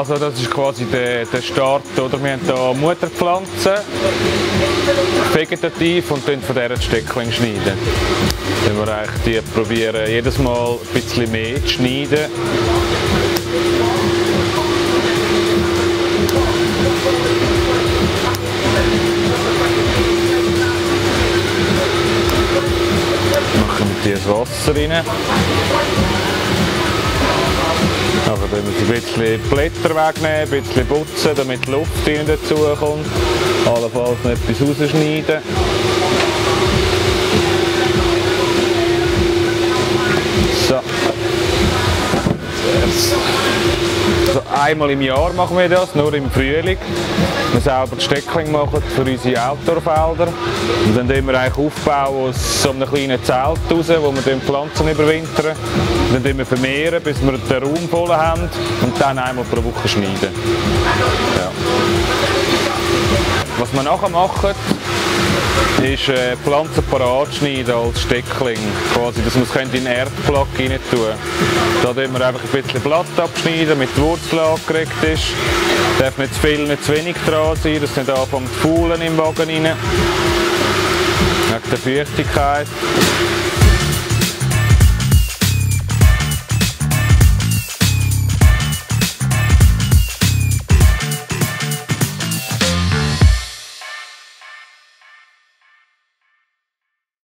Also das ist quasi der Start, oder? Wir haben hier Mutterpflanzen, vegetativ, und von dieser Steckling schneiden. Wenn wir eigentlich die probieren, jedes Mal ein bisschen mehr zu schneiden. Machen wir hier das Wasser rein. Also dann müssen wir ein bisschen Blätter wegnehmen, ein bisschen putzen, damit die Luft rein dazu kommt. Allenfalls noch etwas rausschneiden. So. Also einmal im Jahr machen wir das, nur im Frühling. Wir selber die Steckling machen für unsere Outdoor-Felder. Und dann bauen wir eigentlich aufbauen aus so einem kleinen Zelt raus, wo wir die Pflanzen überwintern. Und dann wir vermehren, bis wir den Raum voll haben, und dann einmal pro Woche schneiden. Ja. Was wir nachher machen, ist Pflanzen parat schneiden als Steckling. Quasi, dass wir es in den Erdplack rein tun. Da tun wir einfach ein bisschen Blatt abschneiden, damit die Wurzel angeregt ist. Es darf nicht zu viel, nicht zu wenig dran sein, dass es nicht anfängt zu faulen im Wagen rein. Wegen der Feuchtigkeit.